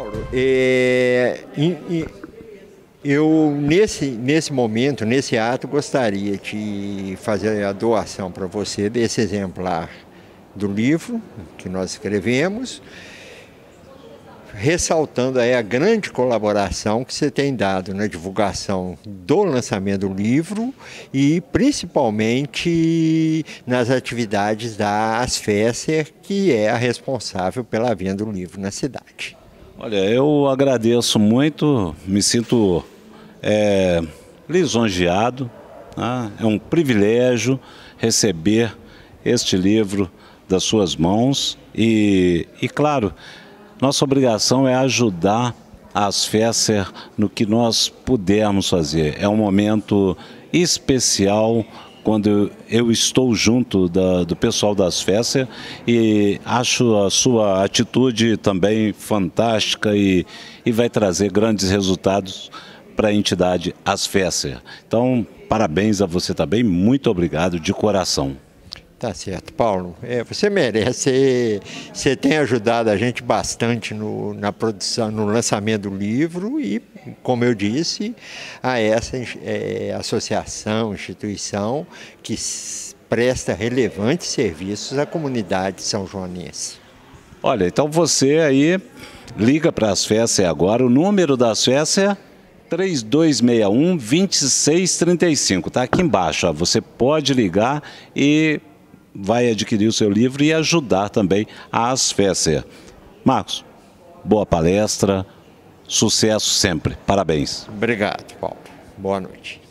Paulo, eu nesse momento, nesse ato, gostaria de fazer a doação para você desse exemplar do livro que nós escrevemos, ressaltando aí a grande colaboração que você tem dado na divulgação do lançamento do livro e principalmente nas atividades da Asfesser, que é a responsável pela venda do livro na cidade. Olha, eu agradeço muito, me sinto lisonjeado, né? É um privilégio receber este livro das suas mãos e claro, nossa obrigação é ajudar a Asfesser no que nós pudermos fazer. É um momento especial quando eu estou junto do pessoal da Asfesser e acho a sua atitude também fantástica e vai trazer grandes resultados para a entidade Asfesser. Então, parabéns a você também, muito obrigado de coração. Tá certo, Paulo. Você merece. Você tem ajudado a gente bastante na produção, no lançamento do livro e, como eu disse, a essa associação, instituição que presta relevantes serviços à comunidade são-joanense. Olha, então você aí liga para a Asfesser agora. O número da Asfesser é 3261-2635. Está aqui embaixo. Ó. Você pode ligar e vai adquirir o seu livro e ajudar também a Asfesser. Marcos, boa palestra, sucesso sempre. Parabéns. Obrigado, Paulo. Boa noite.